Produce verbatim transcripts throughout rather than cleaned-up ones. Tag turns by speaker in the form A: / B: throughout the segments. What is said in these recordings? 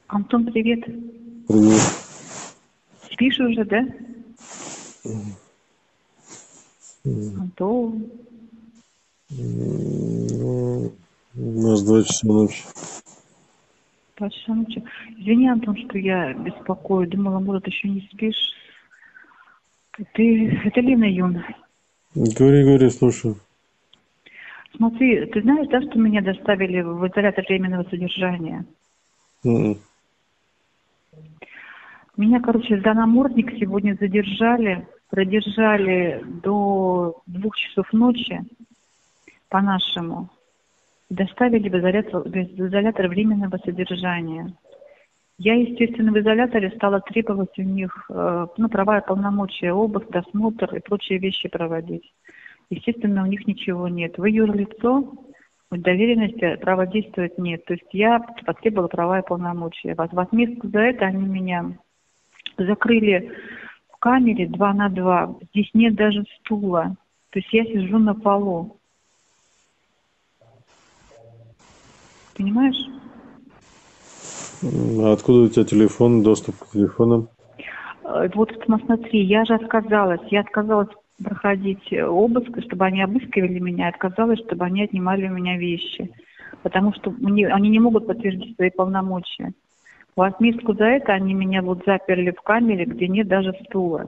A: Антон, привет.
B: Привет.
A: Спишь уже, да? Антон.
B: Ну, у нас два часа ночи.
A: Два часа ночи. Извини, Антон, что я беспокою. Думала, может, еще не спишь. Ты... Это Лена Юн.
B: Говори, говори, слушаю.
A: Смотри, ты знаешь, да, что меня доставили в изолятор временного содержания?
B: М-м.
A: Меня, короче, за намордник сегодня задержали. Продержали до двух часов ночи по-нашему. Доставили в изолятор, в изолятор временного содержания. Я, естественно, в изоляторе стала требовать у них э, ну, права и полномочия, обыск, досмотр и прочие вещи проводить. Естественно, у них ничего нет. Вы юрлицо, доверенности права действовать нет. То есть я потребовала права и полномочия. В отместку за это они меня закрыли в камере два на два. Здесь нет даже стула. То есть я сижу на полу. Понимаешь?
B: А откуда у тебя телефон, доступ к телефонам?
A: Вот смотри, я же отказалась. Я отказалась проходить обыск, чтобы они обыскивали меня, отказалась, чтобы они отнимали у меня вещи. Потому что мне, они не могут подтвердить свои полномочия. В отместку за это они меня вот заперли в камере, где нет даже стула.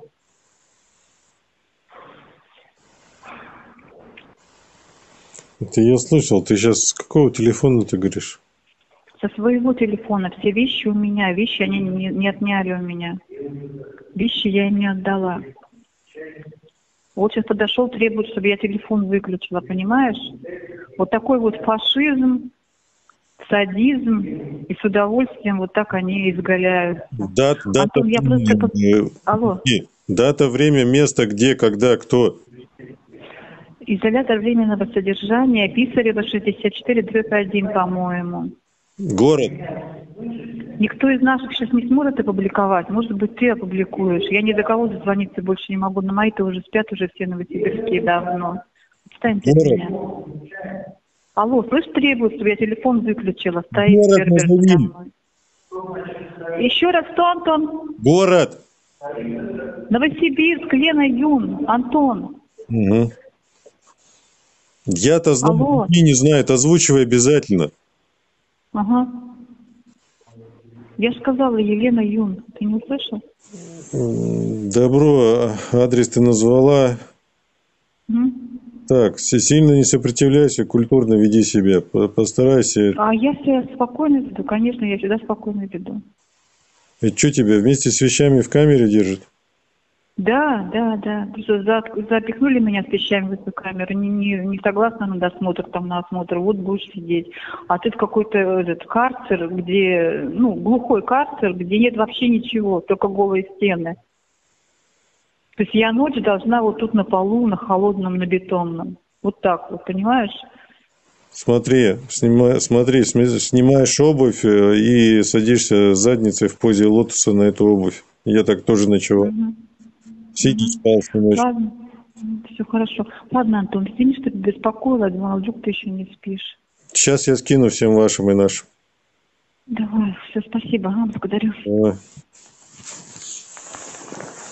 B: Это я слышал. Ты сейчас с какого телефона ты говоришь?
A: Со своего телефона все вещи у меня, вещи они не, не отняли у меня. Вещи я им не отдала. Вот сейчас подошел, требует, чтобы я телефон выключила, понимаешь? Вот такой вот фашизм, садизм, и с удовольствием вот так они изгаляются.
B: Дат, дата,
A: Антон, я просто...
B: время,
A: Алло.
B: э, дата, время, место, где, когда, кто?
A: Изолятор временного содержания, Писарева, шестьдесят четыре, дробь один, по-моему.
B: Город?
A: Никто из наших сейчас не сможет опубликовать. Может быть, ты опубликуешь. Я ни до кого дозвониться больше не могу. На мои-то уже спят уже все новосибирские давно. Отстаньте от
B: Город?
A: меня. Алло, слышь, требует, чтобы я телефон выключила. Стоит
B: Город
A: Фербер
B: назови.
A: передо мной. Еще раз, кто, Антон?
B: Город?
A: Новосибирск, Лена Юн. Антон.
B: Угу. Я-то знаю,
A: Алло.
B: другие не знают. Озвучивай обязательно.
A: Ага. Я же сказала, Елена Юн. Ты не услышал?
B: Добро, адрес ты назвала.
A: Угу.
B: Так, сильно не сопротивляйся, культурно веди себя. Постарайся.
A: А я себя спокойно веду. Конечно, я всегда спокойно веду.
B: И что тебя вместе с вещами в камере держат?
A: Да, да, да. Просто за, запихнули меня с вещами в эту камеру. Не, не, не согласна на досмотр, там на осмотр. Вот будешь сидеть. А ты в какой-то этот карцер, где, ну, глухой карцер, где нет вообще ничего, только голые стены. То есть я ночь должна вот тут на полу, на холодном, на бетонном. Вот так вот, понимаешь?
B: Смотри, снимай, смотри, снимаешь обувь и садишься задницей в позе лотоса на эту обувь. Я так тоже ночевал.
A: Угу.
B: Сидя
A: Угу.
B: спал всю ночь.
A: Ладно, все хорошо. Ладно, Антон, извини, что тебя беспокоила. Думала, вдруг ты еще не спишь.
B: Сейчас я скину всем вашим и нашим.
A: Давай, все, спасибо, ага, благодарю.
B: Давай.